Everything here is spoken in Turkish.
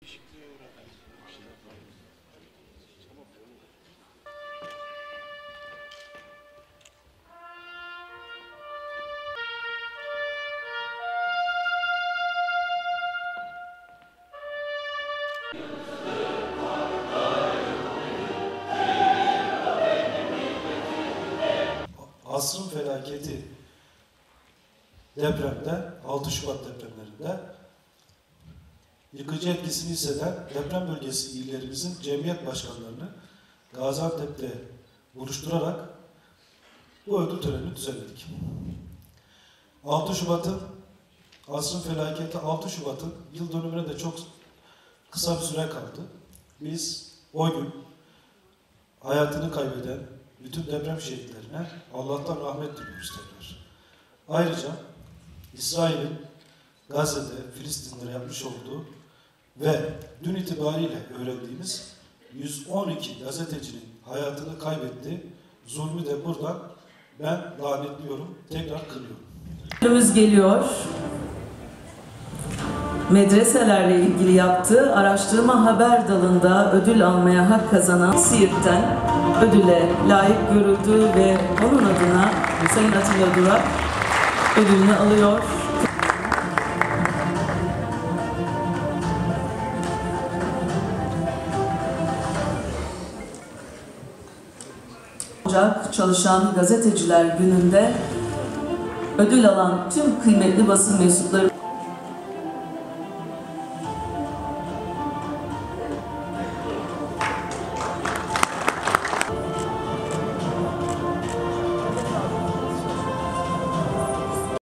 Asrın felaketi depremde, 6 Şubat depremlerinde yıkıcı etkisini hisseden deprem bölgesi illerimizin cemiyet başkanlarını Gaziantep'te buluşturarak bu ödül törenini düzenledik. 6 Şubat'ın, asrın felaketi 6 Şubat'ın yıl dönümüne de çok kısa bir süre kaldı. Biz o gün hayatını kaybeden bütün deprem şehitlerine Allah'tan rahmet diliyoruz tekrar. Ayrıca İsrail'in Gazze'de, Filistin'de yapmış olduğu ve dün itibariyle öğrendiğimiz 112 gazetecinin hayatını kaybettiği zulmü de buradan ben lanetliyorum, tekrar kınıyorum. Önümüz geliyor. Medreselerle ilgili yaptığı araştırma haber dalında ödül almaya hak kazanan Siirt'ten ödüle layık görüldü ve onun adına Sayın Atilla Durak ödülünü alıyor. Çalışan Gazeteciler Günü'nde ödül alan tüm kıymetli basın mensupları